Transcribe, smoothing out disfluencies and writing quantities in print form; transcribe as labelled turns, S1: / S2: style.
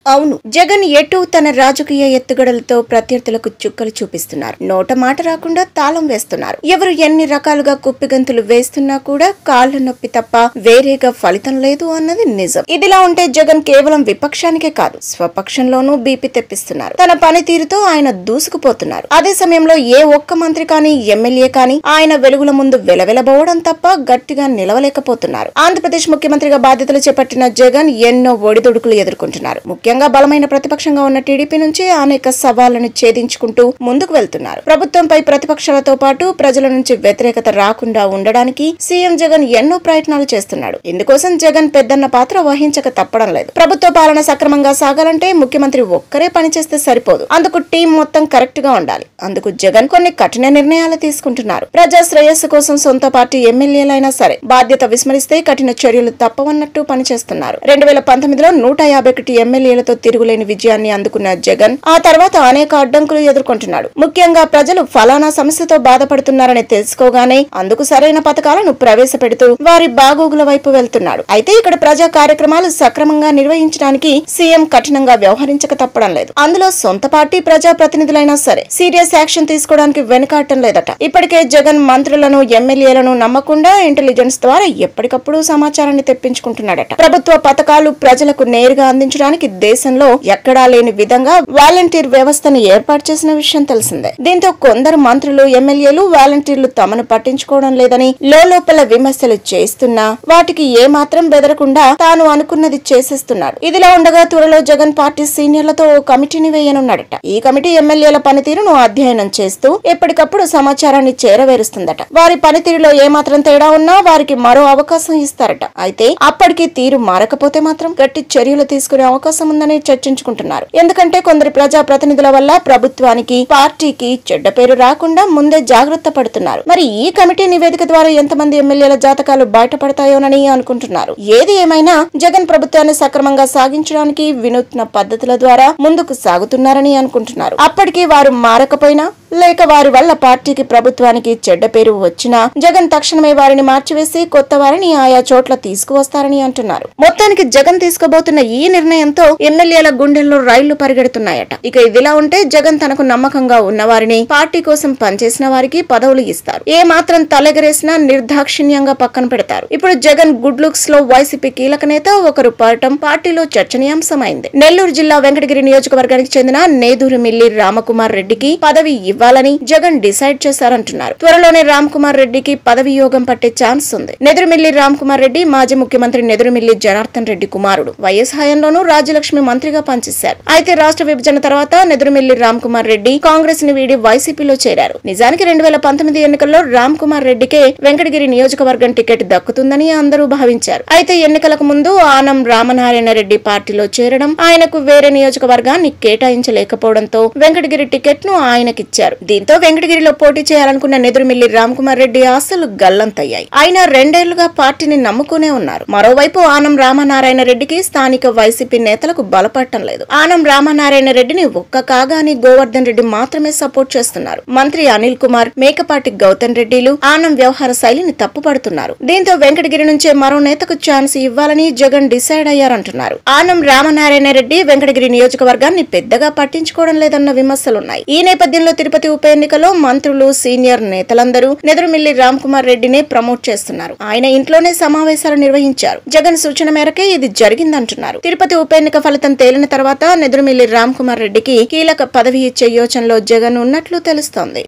S1: అవును, జగన్ ఎటు తన రాజకీయ ఎత్తుగడలతో ప్రత్యర్థులకు చుక్కలు చూపిస్తున్నారు. నోట మాట రాకుండా తాళం వేస్తున్నారు. ఎవరు ఎన్ని రకాలుగా కుప్పిగంతులు వేస్తున్నా కూడా కాళ్ల నొప్పి తప్ప వేరేగా ఫలితం లేదు అన్నది నిజం. ఇదిలా ఉంటే జగన్ కేవలం విపక్షానికే కాదు, స్వపక్షంలోనూ బీపీ తెప్పిస్తున్నారు. తన పనితీరుతో ఆయన దూసుకుపోతున్నారు. అదే సమయంలో ఏ ఒక్క మంత్రి కానీ ఎమ్మెల్యే కానీ ఆయన వెలుగుల ముందు వెలవెలబోవడం తప్ప గట్టిగా నిలవలేకపోతున్నారు. ఆంధ్రప్రదేశ్ ముఖ్యమంత్రిగా బాధ్యతలు చేపట్టిన జగన్ ఎన్నో ఒడిదుడుకులు ఎదుర్కొంటున్నారు. ముఖ్యంగా బలమైన ప్రతిపక్షంగా ఉన్న టీడీపీ నుంచి అనేక సవాళ్లను ఛేదించుకుంటూ ముందుకు వెళ్తున్నారు. ప్రభుత్వంపై ప్రతిపక్షాలతో పాటు ప్రజల నుంచి వ్యతిరేకత రాకుండా ఉండడానికి సీఎం జగన్ ఎన్నో ప్రయత్నాలు చేస్తున్నాడు. ఇందుకోసం జగన్ పెద్దన్న పాత్ర వహించక తప్పడం లేదు. ప్రభుత్వ పాలన సక్రమంగా సాగాలంటే ముఖ్యమంత్రి ఒక్కరే పనిచేస్తే సరిపోదు. అందుకు టీం మొత్తం కరెక్ట్ గా ఉండాలి. అందుకు జగన్ కొన్ని కఠిన నిర్ణయాలు తీసుకుంటున్నారు. ప్రజా శ్రేయస్సు కోసం సొంత పార్టీ ఎమ్మెల్యేలైనా సరే బాధ్యత విస్మరిస్తే కఠిన చర్యలు తప్పవన్నట్టు పనిచేస్తున్నారు. 2019లో 151 ఎమ్మెల్యేలతో తిరుగులేని విజయాన్ని అందుకున్న జగన్ ఆ తర్వాత అనేక అడ్డంకులు ఎదుర్కొంటున్నాడు. ముఖ్యంగా ప్రజలు ఫలానా సమస్యతో బాధపడుతున్నారని తెలుసుకోగానే అందుకు సరైన పథకాలను ప్రవేశపెడుతూ వారి బాగోగుల వైపు వెళ్తున్నాడు. అయితే ఇక్కడ ప్రజా కార్యక్రమాలు సక్రమంగా నిర్వహించడానికి సీఎం కఠినంగా వ్యవహరించక తప్పడం లేదు. అందులో సొంత పార్టీ ప్రజా ప్రతినిధులైనా సరే సీరియస్ యాక్షన్ తీసుకోవడానికి వెనుకాడటం లేదట. ఇప్పటికే జగన్ మంత్రులను ఎమ్మెల్యేలను నమ్మకుండా ఇంటెలిజెన్స్ ద్వారా ఎప్పటికప్పుడు సమాచారాన్ని తెప్పించుకుంటున్నాడట. ప్రభుత్వ పథకాలు ప్రజలకు నేరుగా అందించడానికి దేశంలో ఎక్కడా లేని విధంగా వాలంటీర్ వ్యవస్థను ఏర్పాటు చేసిన విషయం తెలిసిందే. దీంతో కొందరు మంత్రులు ఎమ్మెల్యేలు వాలంటీర్లు తమను పట్టించుకోవడం లేదని లోపల విమర్శలు చేస్తున్నా వాటికి ఏమాత్రం బెదరకుండా తాను అనుకున్నది చేసేస్తున్నాడు. ఇదిలా ఉండగా త్వరలో జగన్ పార్టీ సీనియర్లతో ఓ కమిటీని వేయనున్నాడట. ఈ కమిటీ ఎమ్మెల్యేల పనితీరును అధ్యయనం చేస్తూ ఎప్పటికప్పుడు సమాచారాన్ని చేరవేరుస్తుందట. వారి పనితీరులో ఏమాత్రం తేడా ఉన్నా వారికి మరో అవకాశం ఇస్తారట. అయితే అప్పటికి తీరు మారకపోతే మాత్రం గట్టి చర్యలు తీసుకునే అవకాశం ఉందని చర్చించుకుంటున్నారు. ఎందుకంటే కొందరు ప్రజా ప్రతినిధుల వల్ల ప్రభుత్వానికి పార్టీకి చెడ్డ పేరు రాకుండా ముందే జాగ్రత్త పడుతున్నారు. మరి ఈ కమిటీ నివేదిక ద్వారా ఎంతమంది ఎమ్మెల్యేల జాతకాలు బయటపడతాయోనని అనుకుంటున్నారు. ఏది ఏమైనా జగన్ ప్రభుత్వాన్ని సక్రమంగా సాగించడానికి వినూత్న పద్ధతుల ద్వారా ముందుకు సాగుతున్నారని అనుకుంటున్నారు. అప్పటికి వారు మారకపోయినా లేక వారి వల్ల పార్టీకి ప్రభుత్వానికి చెడ్డ పేరు వచ్చినా జగన్ తక్షణమే వారిని మార్చివేసి కొత్త వారిని ఆయా చోట్ల తీసుకువస్తారని అంటున్నారు. మొత్తానికి జగన్ తీసుకోబోతున్న ఈ నిర్ణయంతో ఎమ్మెల్యేల గుండెల్లో రైళ్లు పరిగెడుతున్నాయట. ఇక ఇదిలా ఉంటే జగన్ తనకు నమ్మకంగా ఉన్న వారిని పార్టీ కోసం పనిచేసిన వారికి పదవులు ఇస్తారు. ఏ మాత్రం తలెగరేసినా నిర్దాక్షిణ్యంగా పక్కన పెడతారు. ఇప్పుడు జగన్ గుడ్ లుక్స్ లో వైసీపీ కీలక నేత ఒకరు పడటం పార్టీలో చర్చనీయాంశమైంది. నెల్లూరు జిల్లా వెంకటగిరి నియోజకవర్గానికి చెందిన నేదురుమిల్లి రామకుమార్ రెడ్డికి పదవి ఇవ్వాలని జగన్ డిసైడ్ చేశారంటున్నారు. త్వరలోనే రామకుమార్ రెడ్డికి పదవి యోగం పట్టే ఛాన్స్ ఉంది. నెదురుమిల్లి రామకుమార్ రెడ్డి మాజీ ముఖ్యమంత్రి నెదురుమిల్లి జనార్దన్ రెడ్డి కుమారుడు. వైఎస్ హయాంలోనూ రాజ్యలక్ష్మి మంత్రిగా పనిచేశారు. అయితే రాష్ట్ర విభజన తర్వాత నెదురుమిల్లి రామకుమార్ రెడ్డి కాంగ్రెస్ ని వీడి వైసీపీలో చేరారు. నిజానికి 2019 ఎన్నికల్లో రామకుమార్ రెడ్డికే వెంకటగిరి నియోజకవర్గం టికెట్ దక్కుతుందని అందరూ భావించారు. అయితే ఎన్నికలకు ముందు ఆనం రామనారాయణ రెడ్డి పార్టీలో చేరడం, ఆయనకు వేరే నియోజకవర్గాన్ని కేటాయించలేకపోవడంతో వెంకటగిరి టికెట్ ను ఆయనకిచ్చారు. దీంతో వెంకటగిరిలో పోటీ చేయాలనుకున్న నెదురుమిల్లి రామకుమార్ రెడ్డి ఆశలు గల్లంతయ్యాయి. ఆయన 2 ఏళ్లుగా పార్టీని నమ్ముకునే ఉన్నారు. మరోవైపు ఆనం రామనారాయణ రెడ్డికి స్థానిక వైసీపీ నేతలకు బలపడటం లేదు. ఆనం రామనారాయణ రెడ్డిని ఒక్క కాగాని గోవర్ధన్ రెడ్డి మాత్రమే సపోర్ట్ చేస్తున్నారు. మంత్రి అనిల్ కుమార్, మేకపాటి గౌతమ్ రెడ్డిలు ఆనం వ్యవహార శైలిని తప్పుపడుతున్నారు. దీంతో వెంకటగిరి నుంచే మరో నేతకు ఛాన్స్ ఇవ్వాలని జగన్ డిసైడ్ అయ్యారంటున్నారు. ఆనం రామనారాయణ రెడ్డి వెంకటగిరి నియోజకవర్గాన్ని పెద్దగా పట్టించుకోవడం లేదన్న విమర్శలున్నాయి. ఈ నేపథ్యంలో తిరుపతి ఉప ఎన్నికలో మంత్రులు, సీనియర్ నేతలందరూ నెదురుమిల్లి రామకుమార్ రెడ్డినే ప్రమోట్ చేస్తున్నారు. ఆయన ఇంట్లోనే సమావేశాలు నిర్వహించారు. జగన్ సూచన మేరకే ఇది జరిగిందంటున్నారు. తిరుపతి ఉప ఎన్నిక ఫలితం తేలిన తర్వాత నెదురుమిల్లి రామకుమార్ రెడ్డికి కీలక పదవి ఇచ్చే యోచనలో జగన్ ఉన్నట్లు తెలుస్తోంది.